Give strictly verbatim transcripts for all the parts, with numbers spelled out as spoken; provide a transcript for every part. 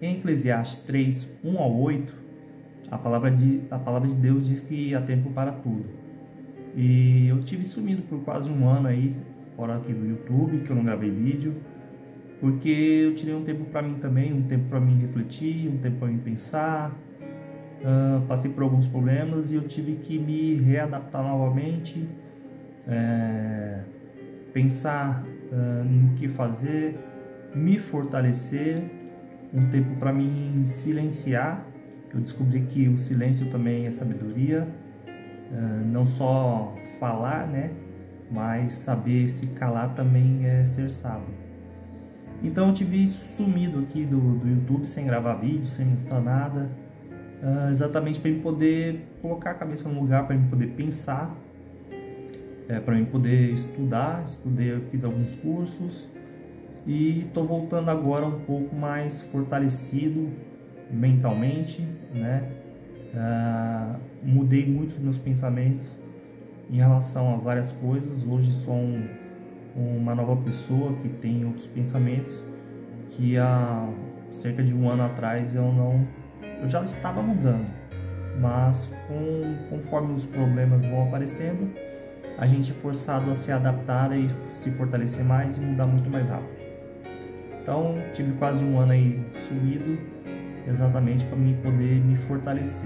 Em Eclesiastes três, um ao oito, a palavra, de, a palavra de Deus diz que há tempo para tudo. E eu tive sumido por quase um ano aí, fora aqui do YouTube, que eu não gravei vídeo, porque eu tirei um tempo para mim também, um tempo para mim refletir, um tempo para mim pensar. Uh, passei por alguns problemas e eu tive que me readaptar novamente, é, pensar uh, no que fazer, me fortalecer, um tempo para mim silenciar. Eu descobri que o silêncio também é sabedoria, uh, não só falar, né, mas saber se calar também é ser sábio. Então eu tive sumido aqui do, do YouTube, sem gravar vídeo, sem mostrar nada, uh, exatamente para eu poder colocar a cabeça no lugar, para eu poder pensar, é, para eu poder estudar. Estudei, eu fiz alguns cursos e estou voltando agora um pouco mais fortalecido mentalmente, né? Uh, mudei muito os meus pensamentos em relação a várias coisas. Hoje sou um, uma nova pessoa que tem outros pensamentos que há cerca de um ano atrás eu não, eu já estava mudando, mas com, conforme os problemas vão aparecendo, a gente é forçado a se adaptar e se fortalecer mais e mudar muito mais rápido. Então tive quase um ano aí sumido, exatamente para mim poder me fortalecer.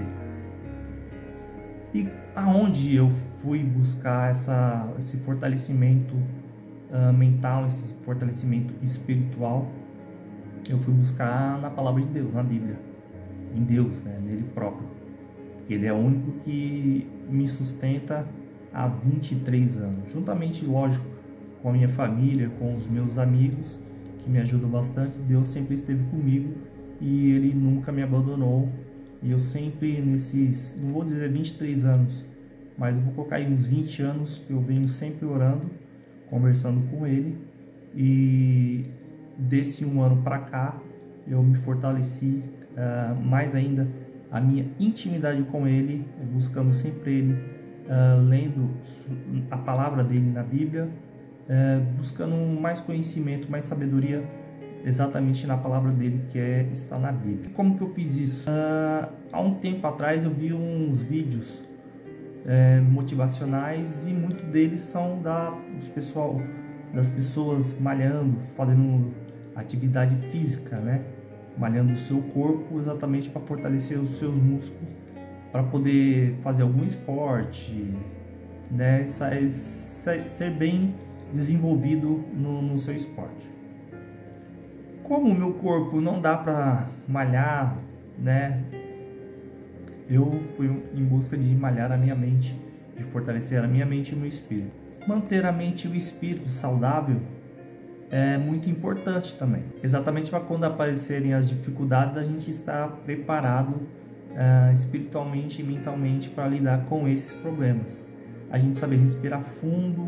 E aonde eu fui buscar essa, esse fortalecimento uh, mental, esse fortalecimento espiritual? Eu fui buscar na palavra de Deus, na Bíblia, em Deus, né, nele próprio. Ele é o único que me sustenta há vinte e três anos, juntamente, lógico, com a minha família, com os meus amigos, que me ajudam bastante. Deus sempre esteve comigo e Ele nunca me abandonou. E eu sempre, nesses, não vou dizer vinte e três anos, mas eu vou colocar aí uns vinte anos que eu venho sempre orando, conversando com Ele. E desse um ano para cá, eu me fortaleci uh, mais ainda a minha intimidade com Ele, buscando sempre Ele, uh, lendo a palavra dEle na Bíblia, uh, buscando mais conhecimento, mais sabedoria, exatamente na palavra dele, que é, está na Bíblia. Como que eu fiz isso? Uh, há um tempo atrás eu vi uns vídeos é, motivacionais e muitos deles são da, dos pessoal, das pessoas malhando, fazendo atividade física, né? Malhando o seu corpo exatamente para fortalecer os seus músculos, para poder fazer algum esporte, né? Ser bem desenvolvido no, no seu esporte. Como o meu corpo não dá para malhar, né? Eu fui em busca de malhar a minha mente, de fortalecer a minha mente e o meu espírito. Manter a mente e o espírito saudável é muito importante também. Exatamente para quando aparecerem as dificuldades, a gente está preparado uh, espiritualmente e mentalmente para lidar com esses problemas. A gente saber respirar fundo,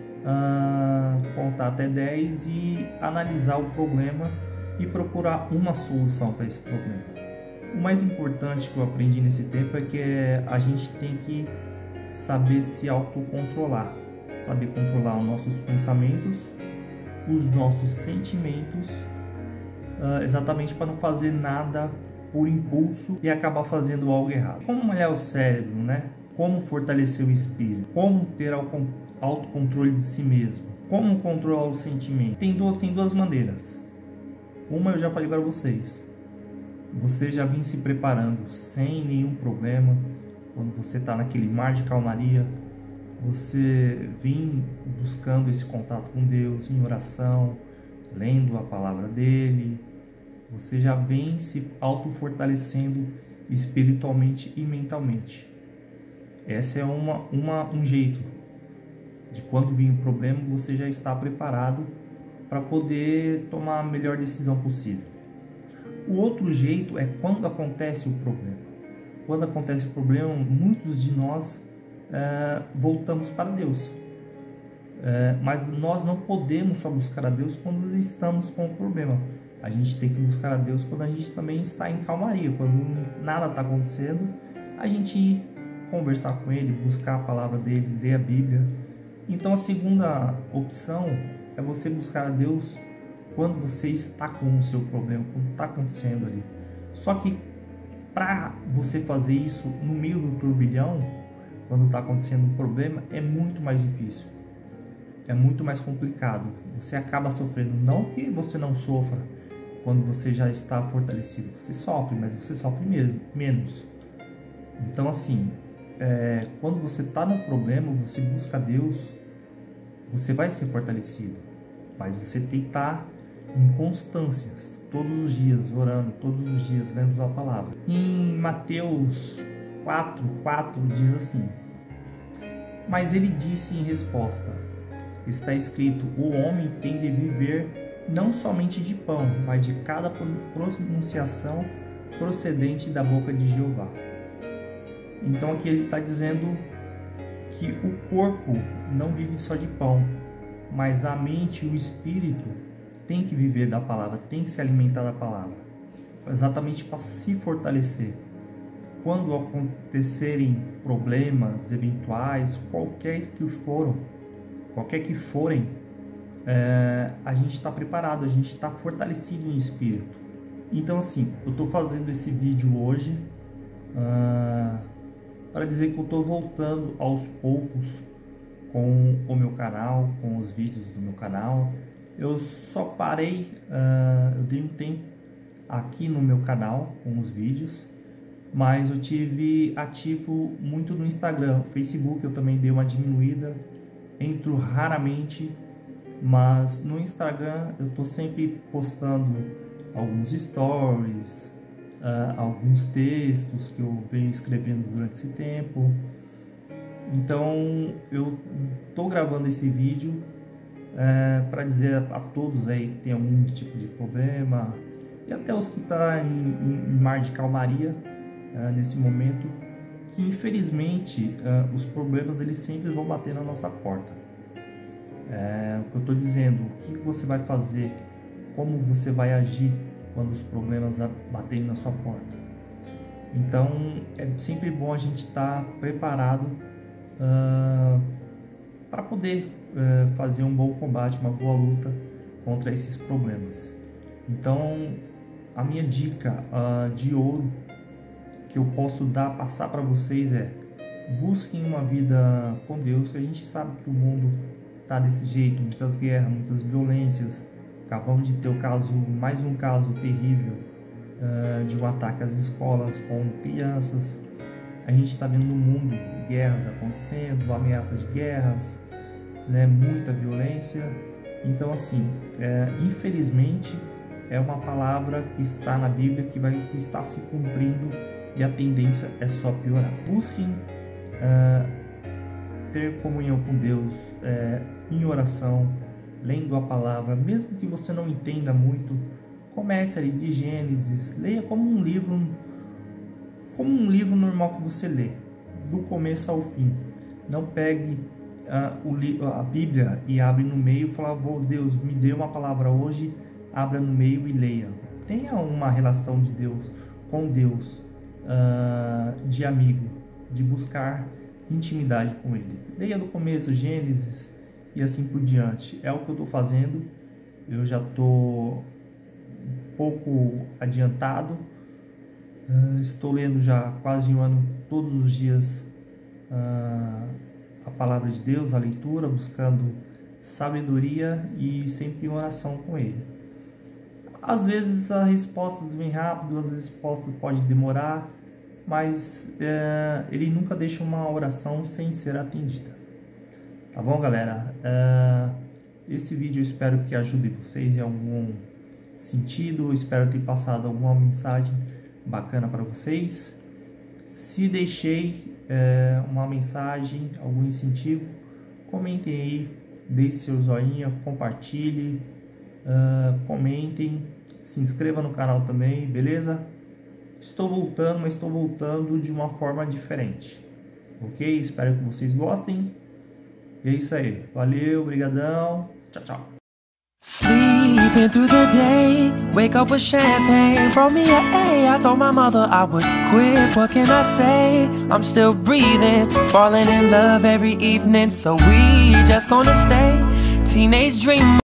uh, contar até dez e analisar o problema e procurar uma solução para esse problema. O mais importante que eu aprendi nesse tempo é que a gente tem que saber se autocontrolar, saber controlar os nossos pensamentos, os nossos sentimentos, uh, exatamente para não fazer nada por impulso e acabar fazendo algo errado. Como malhar o cérebro, né? Como fortalecer o espírito, como ter autocontrole de si mesmo, como controlar o sentimento. Tem, do, tem duas maneiras. Uma eu já falei para vocês, você já vem se preparando sem nenhum problema, quando você está naquele mar de calmaria, você vem buscando esse contato com Deus em oração, lendo a palavra dele, você já vem se auto-fortalecendo espiritualmente e mentalmente. Esse é uma, uma, um jeito de quando vir o problema, você já está preparado para poder tomar a melhor decisão possível. O outro jeito é quando acontece o problema. Quando acontece o problema, muitos de nós é, voltamos para Deus. É, mas nós não podemos só buscar a Deus quando estamos com o problema. A gente tem que buscar a Deus quando a gente também está em calmaria, quando nada está acontecendo, a gente conversar com Ele, buscar a palavra dele, ler a Bíblia. Então a segunda opção é você buscar a Deus quando você está com o seu problema, quando está acontecendo ali. Só que para você fazer isso no meio do turbilhão, quando está acontecendo um problema, é muito mais difícil, é muito mais complicado. Você acaba sofrendo, não que você não sofra quando você já está fortalecido, você sofre, mas você sofre mesmo, menos. Então assim, é, quando você está no problema, você busca Deus, você vai ser fortalecido, mas você tem que estar em constâncias, todos os dias, orando, todos os dias, lendo a palavra. Em Mateus quatro, quatro diz assim: mas ele disse em resposta, está escrito, o homem tem de viver não somente de pão, mas de cada pronunciação procedente da boca de Jeová. Então aqui ele está dizendo que o corpo não vive só de pão, mas a mente e o espírito tem que viver da palavra, tem que se alimentar da palavra, exatamente para se fortalecer. Quando acontecerem problemas eventuais, qualquer que foram, qualquer que forem, é, a gente está preparado, a gente está fortalecido em espírito. Então assim, eu estou fazendo esse vídeo hoje uh, para dizer que eu estou voltando aos poucos com o meu canal, com os vídeos do meu canal. Eu só parei, uh, eu dei um tempo aqui no meu canal com os vídeos, mas eu tive ativo muito no Instagram. O Facebook eu também dei uma diminuída, entro raramente, mas no Instagram eu estou sempre postando alguns stories, uh, alguns textos que eu venho escrevendo durante esse tempo. Então eu estou gravando esse vídeo é, para dizer a, a todos aí que tem algum tipo de problema, e até os que estão tá em, em, em mar de calmaria é, nesse momento, que infelizmente é, os problemas eles sempre vão bater na nossa porta. É, o que eu estou dizendo, o que você vai fazer, como você vai agir quando os problemas baterem na sua porta. Então é sempre bom a gente estar tá preparado uh, para poder uh, fazer um bom combate, uma boa luta contra esses problemas. Então a minha dica uh, de ouro que eu posso dar, passar para vocês é: busquem uma vida com Deus. A gente sabe que o mundo está desse jeito, muitas guerras, muitas violências. Acabamos de ter o caso, mais um caso terrível uh, de um ataque às escolas com crianças. A gente está vendo no mundo guerras acontecendo, ameaças de guerras, né, muita violência. Então assim, é, infelizmente é uma palavra que está na Bíblia que, vai, que está se cumprindo, e a tendência é só piorar. Busquem uh, ter comunhão com Deus uh, em oração, lendo a palavra, mesmo que você não entenda muito, comece ali de Gênesis, leia como um livro, como um livro normal que você lê, do começo ao fim. Não pegue uh, o, a Bíblia e abre no meio e fala, oh, Deus, me dê uma palavra hoje, abra no meio e leia. Tenha uma relação de Deus, com Deus, uh, de amigo, de buscar intimidade com Ele. Leia do começo Gênesis e assim por diante. É o que eu estou fazendo. Eu já estou um pouco adiantado. Uh, estou lendo já quase um ano, todos os dias, uh, a palavra de Deus, a leitura, buscando sabedoria e sempre em oração com Ele. Às vezes as respostas vêm rápido, as respostas podem demorar, mas uh, Ele nunca deixa uma oração sem ser atendida. Tá bom, galera? Uh, esse vídeo eu espero que ajude vocês em algum sentido. Eu espero ter passado alguma mensagem bacana para vocês. Se deixei uh, uma mensagem, algum incentivo, comentem aí, deixe seu joinha, compartilhe, uh, comentem, se inscreva no canal também, beleza? Estou voltando, mas estou voltando de uma forma diferente, ok? Espero que vocês gostem. E é isso aí. Valeu, brigadão. Tchau, tchau. Sleeping through the day, wake up with champagne, brought me a A. I told my mother I would quit, what can I say? I'm still breathing, falling in love every evening, so we just gonna stay. Teenage dream